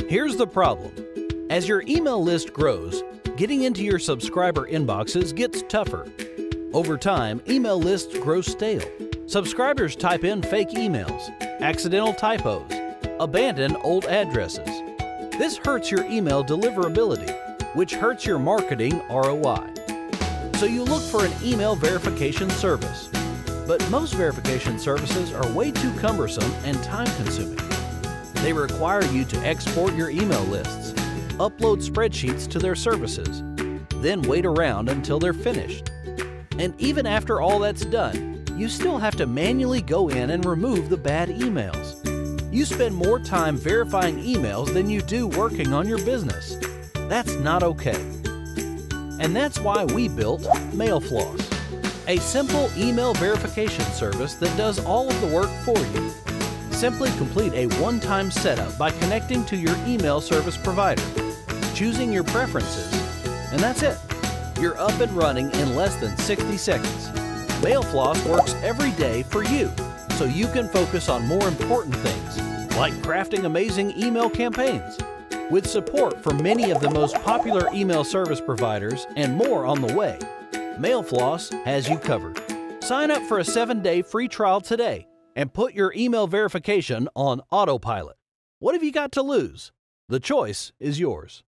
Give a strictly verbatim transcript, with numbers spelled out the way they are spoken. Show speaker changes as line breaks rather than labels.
Here's the problem. As your email list grows, getting into your subscriber inboxes gets tougher. Over time, email lists grow stale. Subscribers type in fake emails, accidental typos, abandon old addresses. This hurts your email deliverability, which hurts your marketing R O I. So you look for an email verification service. But most verification services are way too cumbersome and time-consuming. They require you to export your email lists, upload spreadsheets to their services, then wait around until they're finished. And even after all that's done, you still have to manually go in and remove the bad emails. You spend more time verifying emails than you do working on your business. That's not okay. And that's why we built MailFloss, a simple email verification service that does all of the work for you. Simply complete a one-time setup by connecting to your email service provider, choosing your preferences, and that's it. You're up and running in less than sixty seconds. MailFloss works every day for you, so you can focus on more important things, like crafting amazing email campaigns. With support for many of the most popular email service providers and more on the way, MailFloss has you covered. Sign up for a seven-day free trial today and put your email verification on autopilot. What have you got to lose? The choice is yours.